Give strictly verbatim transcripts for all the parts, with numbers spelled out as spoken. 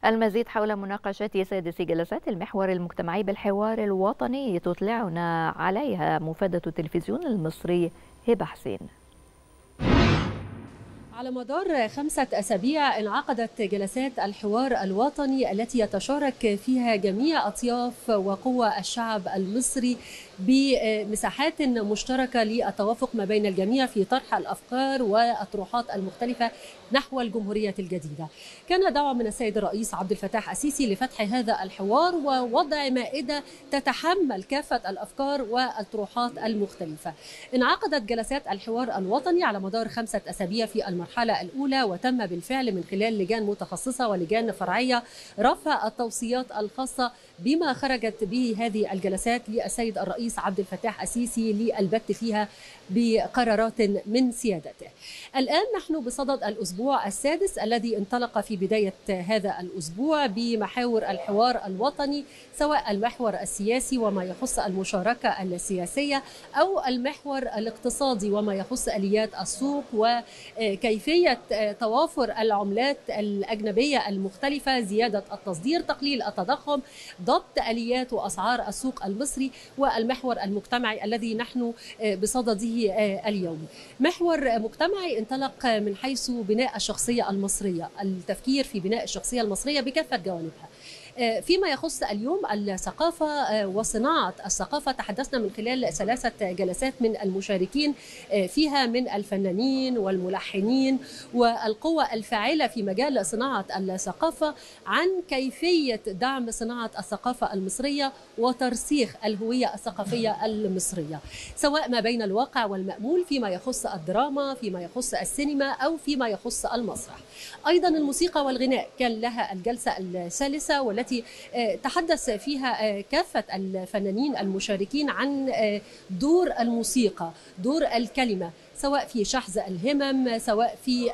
المزيد حول مناقشة سادس جلسات المحور المجتمعي بالحوار الوطني تطلعنا عليها مفادة التلفزيون المصري هبة حسين. على مدار خمسة أسابيع انعقدت جلسات الحوار الوطني التي يتشارك فيها جميع أطياف وقوى الشعب المصري بمساحات مشتركة للتوافق ما بين الجميع في طرح الأفكار والأطروحات المختلفة نحو الجمهورية الجديدة. كان دعوة من السيد الرئيس عبد الفتاح السيسي لفتح هذا الحوار ووضع مائدة تتحمل كافة الأفكار والأطروحات المختلفة. انعقدت جلسات الحوار الوطني على مدار خمسة أسابيع في المرحلة الأولى، وتم بالفعل من خلال لجان متخصصة ولجان فرعية رفع التوصيات الخاصة بما خرجت به هذه الجلسات للسيد الرئيس عبد الفتاح السيسي للبت فيها بقرارات من سيادته. الآن نحن بصدد الأسبوع السادس الذي انطلق في بداية هذا الأسبوع بمحاور الحوار الوطني، سواء المحور السياسي وما يخص المشاركة السياسية أو المحور الاقتصادي وما يخص آليات السوق وكيفية توافر العملات الأجنبية المختلفة، زيادة التصدير، تقليل التضخم، ضبط آليات وأسعار السوق المصري، والمحور المجتمعي الذي نحن بصدده اليوم. محور مجتمعي انطلق من حيث بناء الشخصية المصرية، التفكير في بناء الشخصية المصرية بكافة جوانبها. فيما يخص اليوم الثقافة وصناعة الثقافة، تحدثنا من خلال ثلاثة جلسات من المشاركين فيها من الفنانين والملحنين والقوى الفاعلة في مجال صناعة الثقافة عن كيفية دعم صناعة الثقافة المصرية وترسيخ الهوية الثقافية المصرية، سواء ما بين الواقع والمأمول فيما يخص الدراما، فيما يخص السينما، أو فيما يخص المسرح. أيضا الموسيقى والغناء كان لها الجلسة الثالثة، والتي تحدث فيها كافة الفنانين المشاركين عن دور الموسيقى، دور الكلمة، سواء في شحذ الهمم، سواء في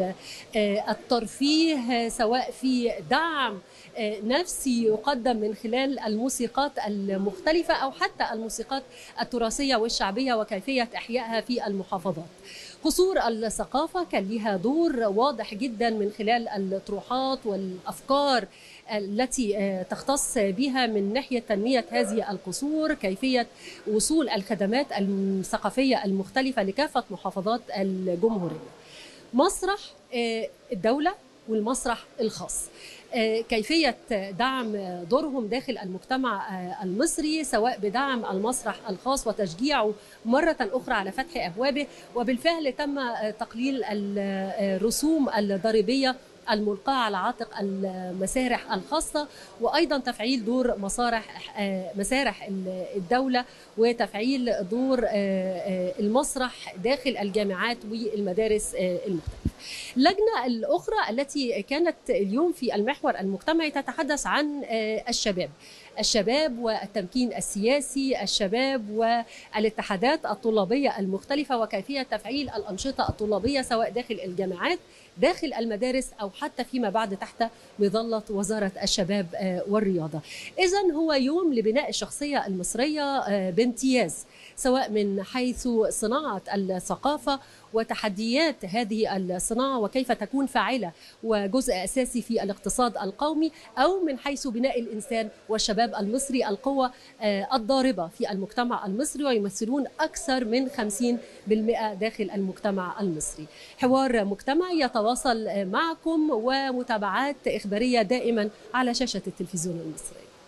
الترفيه، سواء في دعم نفسي يقدم من خلال الموسيقات المختلفة أو حتى الموسيقات التراثية والشعبية وكيفية إحيائها في المحافظات. قصور الثقافة كان لها دور واضح جدا من خلال الأطروحات والأفكار التي تختص بها من ناحية تنمية هذه القصور، كيفية وصول الخدمات الثقافية المختلفة لكافة محافظات الجمهورية. مسرح الدولة والمسرح الخاص، كيفية دعم دورهم داخل المجتمع المصري، سواء بدعم المسرح الخاص وتشجيعه مرة أخرى على فتح أبوابه، وبالفعل تم تقليل الرسوم الضريبية الملقاة على عاتق المسارح الخاصة، وأيضا تفعيل دور مسارح مسارح الدولة وتفعيل دور المسرح داخل الجامعات والمدارس المختلفة. اللجنة الأخرى التي كانت اليوم في المحور المجتمعي تتحدث عن الشباب الشباب والتمكين السياسي، الشباب والاتحادات الطلابية المختلفة وكيفية تفعيل الأنشطة الطلابية سواء داخل الجامعات، داخل المدارس، أو حتى فيما بعد تحت مظلة وزارة الشباب والرياضة. إذن هو يوم لبناء الشخصية المصرية بامتياز، سواء من حيث صناعة الثقافة وتحديات هذه الصناعة وكيف تكون فاعلة وجزء أساسي في الاقتصاد القومي، أو من حيث بناء الإنسان والشباب المصري القوة الضاربة في المجتمع المصري، ويمثلون أكثر من خمسين بالمئة داخل المجتمع المصري. حوار مجتمعي يتواصل معكم ومتابعات إخبارية دائما على شاشة التلفزيون المصري.